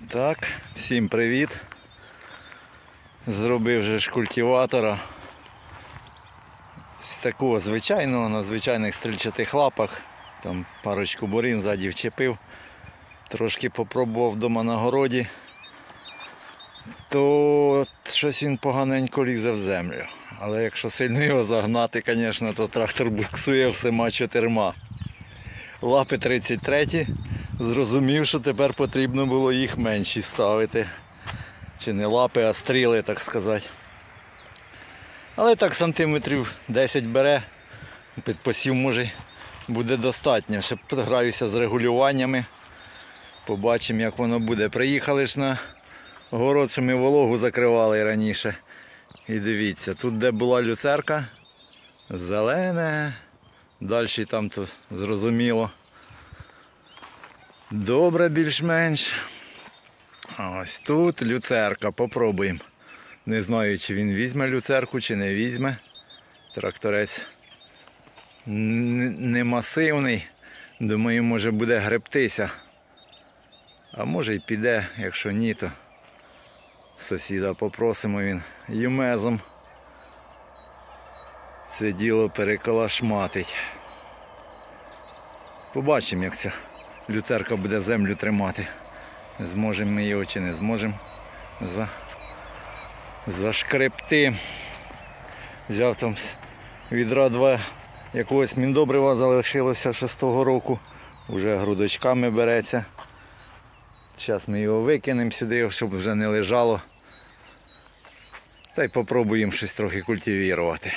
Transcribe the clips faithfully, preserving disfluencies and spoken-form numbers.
Так, всім привіт. Зробив вже ж культиватора. З такого звичайного, на звичайних стрільчатих лапах. Там парочку бурін ззаді вчепив. Трошки попробував вдома на городі. То щось він поганенько лізе в землю. Але якщо сильно його загнати, звісно, то трактор буксує всіма чотирма. Лапи тридцять три. Зрозумів, що тепер потрібно було їх менші ставити. Чи не лапи, а стріли, так сказати. Але так сантиметрів десять бере. Під посів, може, буде достатньо. Ще граюся з регулюваннями. Побачимо, як воно буде. Приїхали ж на город, що ми вологу закривали раніше. І дивіться, тут де була люцерка, зелене. Далі там то зрозуміло. Добре, більш-менш. Ось тут люцерка, попробуємо. Не знаю, чи він візьме люцерку, чи не візьме. Тракторець не масивний. Думаю, може буде гребтися. А може й піде, якщо ні, то сусіда попросимо, він юмезом це діло переколошматить. Побачимо, як ця люцерка буде землю тримати. Зможемо ми його чи не зможемо за... зашкребти. Взяв там відра два якогось міндобрива, залишилося шестого року. Вже грудочками береться. Зараз ми його викинемо сюди, щоб вже не лежало. Та й попробуємо щось трохи культивувати.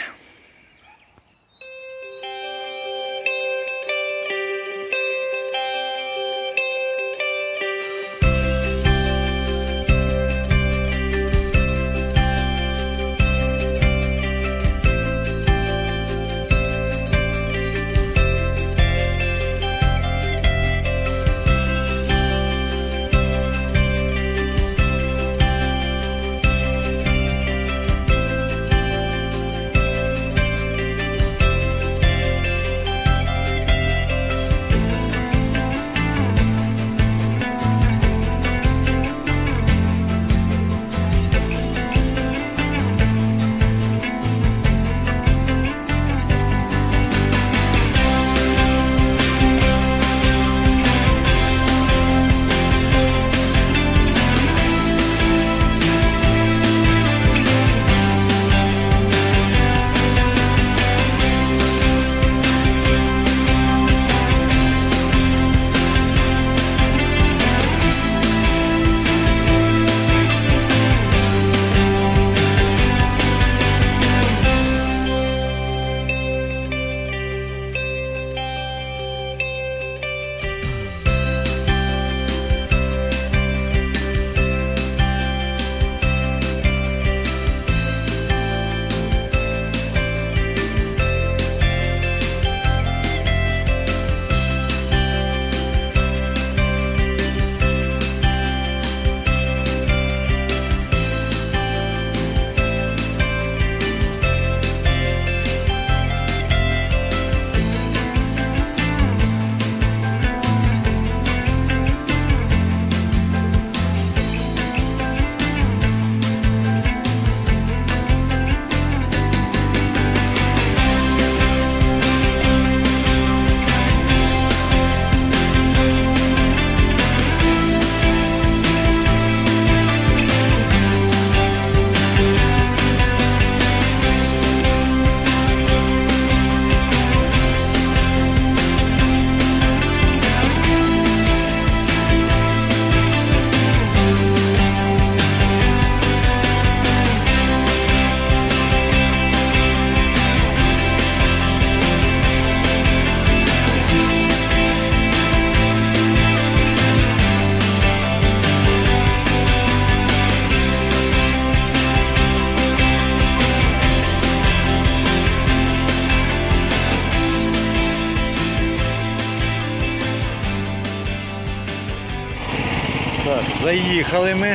Так, заїхали ми,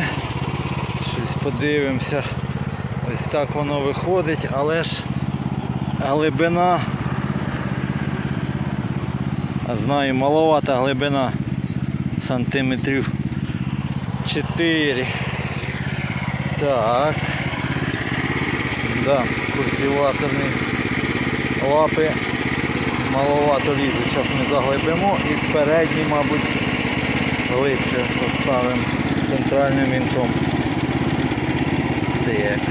щось подивимося, ось так воно виходить, але ж глибина, а знаю, маловата глибина, сантиметрів чотири. Так. Да, культиваторні лапи маловато лізуть. Зараз ми заглибимо і передні, мабуть, глибше поставимо центральним вінтом. Текс.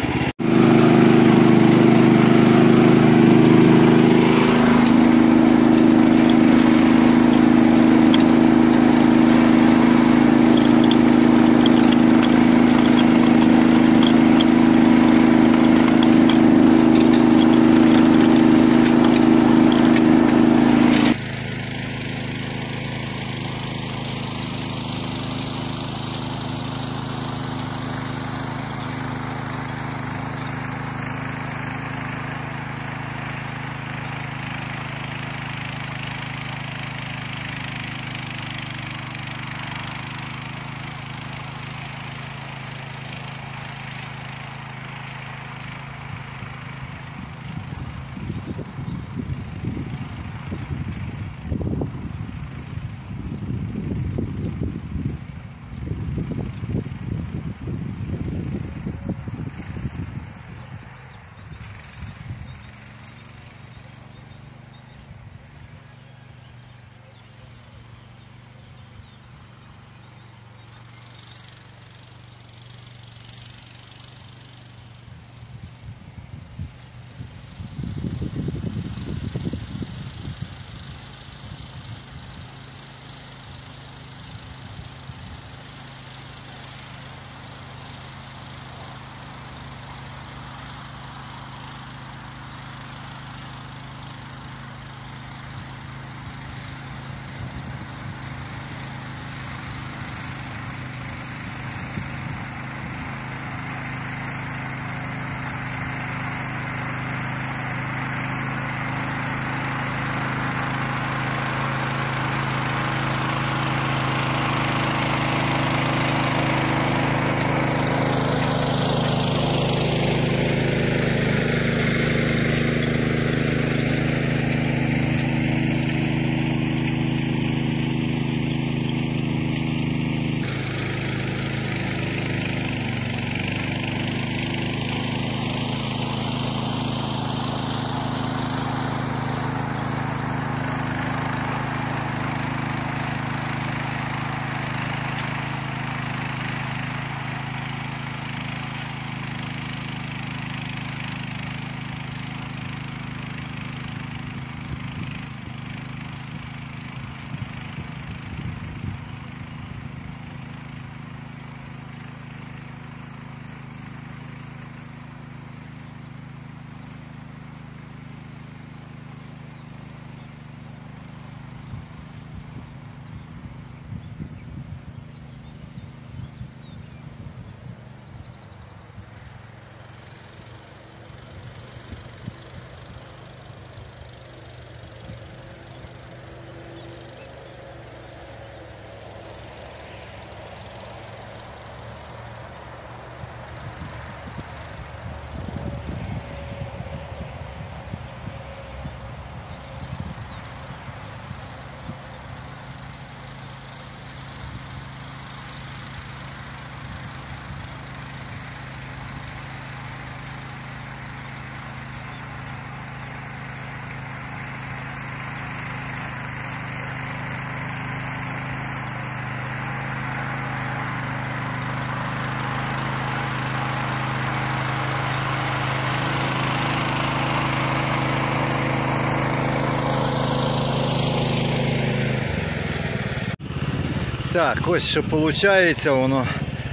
Так, ось що виходить, воно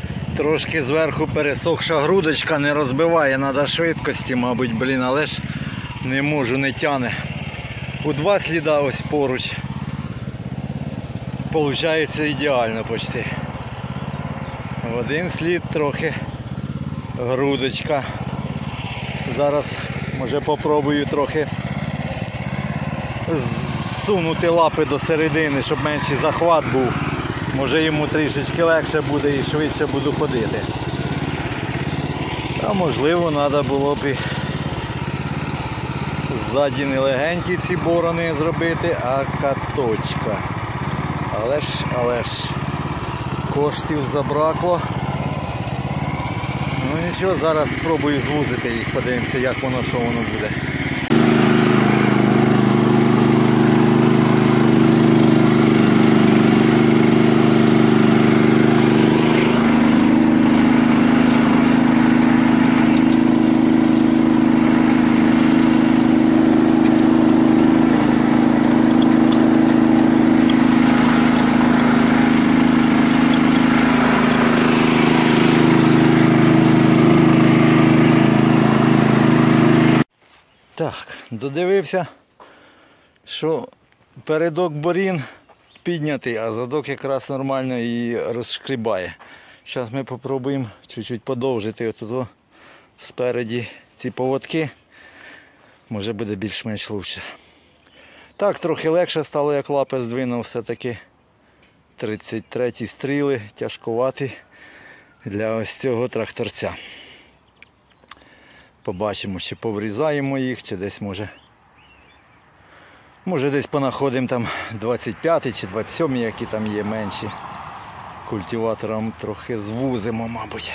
трошки зверху пересохша грудочка, не розбиває, треба швидкості, мабуть, блін, але ж не можу, не тяне. У два сліда ось поруч. Виходить ідеально почти. В один слід трохи грудочка. Зараз, може, попробую трохи зсунути лапи до середини, щоб менший захват був. Може йому трішечки легше буде і швидше буду ходити. А можливо, треба було б і ззаді не легенькі ці борони зробити, а каточка. Але ж, але ж, коштів забракло. Ну нічого, зараз спробую звузити їх, подивимося, як воно, що воно буде. Так, додивився, що передок борін піднятий, а задок якраз нормально і розшкрібає. Зараз ми спробуємо чуть-чуть подовжити отут спереді ці поводки. Може буде більш-менш краще. Так, трохи легше стало, як лапи здвинув, все-таки тридцять треті стріли, тяжкуваті для ось цього тракторця. Побачимо, чи поврізаємо їх, чи десь може. Може десь понаходимо там двадцять п'ятий чи двадцять сьомий, які там є менші. Культиватором трохи звузимо, мабуть.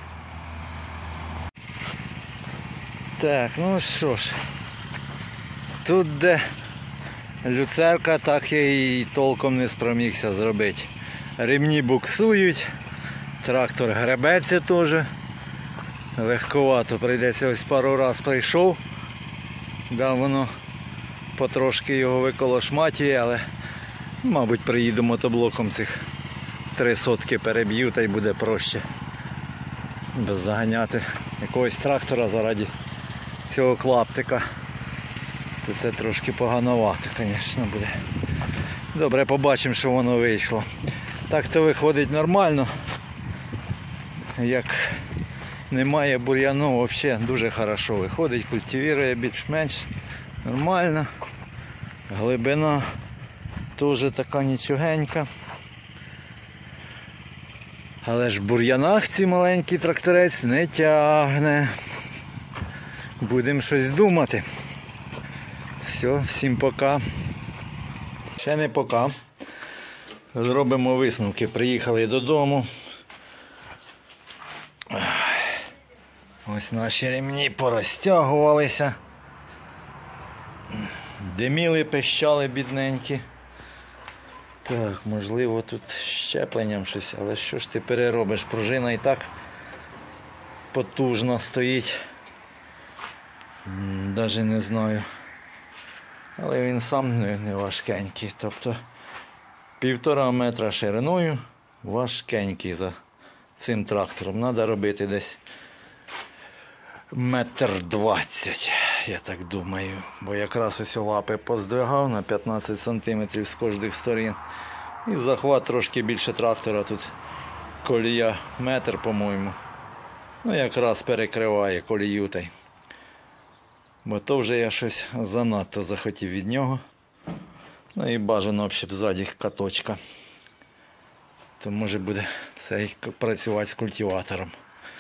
Так, ну що ж. Тут де люцерка, так я і толком не спромігся зробити. Ремні буксують, трактор гребеться теж. Легковато прийдеться, ось пару раз прийшов, да, воно потрошки його виколошматює, але мабуть приїду мотоблоком цих три сотки переб'ю, та й буде проще. Без заганяти якогось трактора заради цього клаптика, то це трошки погановато, звісно, буде. Добре, побачимо, що воно вийшло. Так то виходить нормально, як немає бур'яну, взагалі дуже хорошо виходить, культивірує більш-менш нормально. Глибина теж така нічогенька. Але ж в бур'янах ці маленький тракторець не тягне. Будемо щось думати. Все, всім пока. Ще не пока. Зробимо висновки. Приїхали додому. Ось наші ремні порозтягувалися. Диміли, пищали бідненькі. Так, можливо тут щепленням щось, але що ж ти переробиш? Пружина і так потужно стоїть. Навіть не знаю. Але він сам не, не важкенький. Тобто півтора метра шириною важкенький за цим трактором. Треба робити десь метр двадцять, я так думаю. Бо якраз ось лапи поздвигав на п'ятнадцять сантиметрів з кожних сторін. І захват трошки більше трактора. Тут колія метр, по-моєму. Ну якраз перекриває колію. Та й. Бо то вже я щось занадто захотів від нього. Ну і бажано, щоб ззаді каточка. То може буде все працювати з культиватором.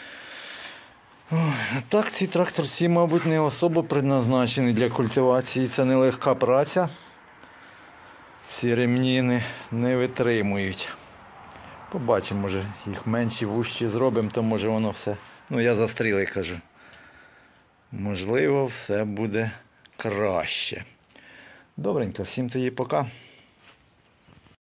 Так, ці тракторці, мабуть, не особо предназначені для культивації. Це нелегка праця. Ці ремні не, не витримують. Побачимо, може їх менші, вужчі зробимо, то може воно все... Ну, я за стріли кажу. Можливо, все буде краще. Добренько, всім тоді пока.